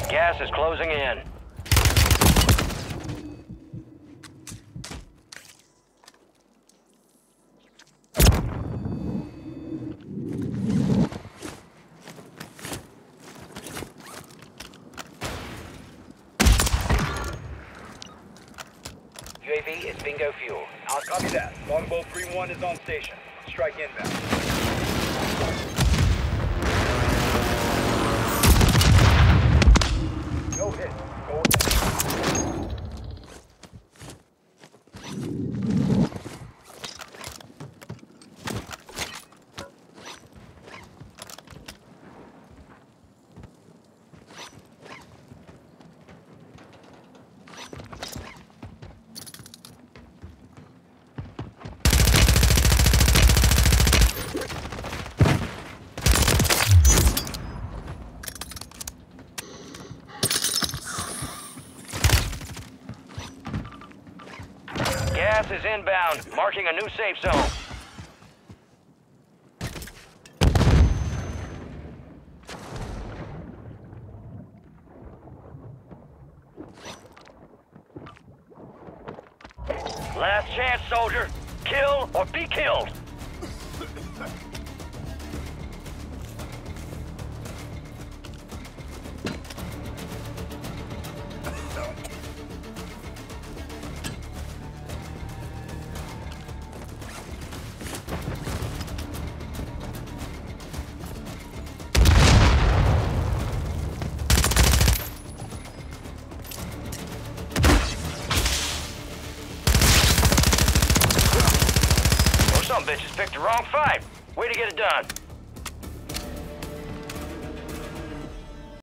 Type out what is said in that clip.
Gas is closing in. UAV is bingo fuel. I'll copy that. Longbow 3-1 is on station. Strike inbound. No hit. Go ahead. Gas is inbound, marking a new safe zone. Last chance, soldier. Kill or be killed. Some bitches picked the wrong fight. Way to get it done.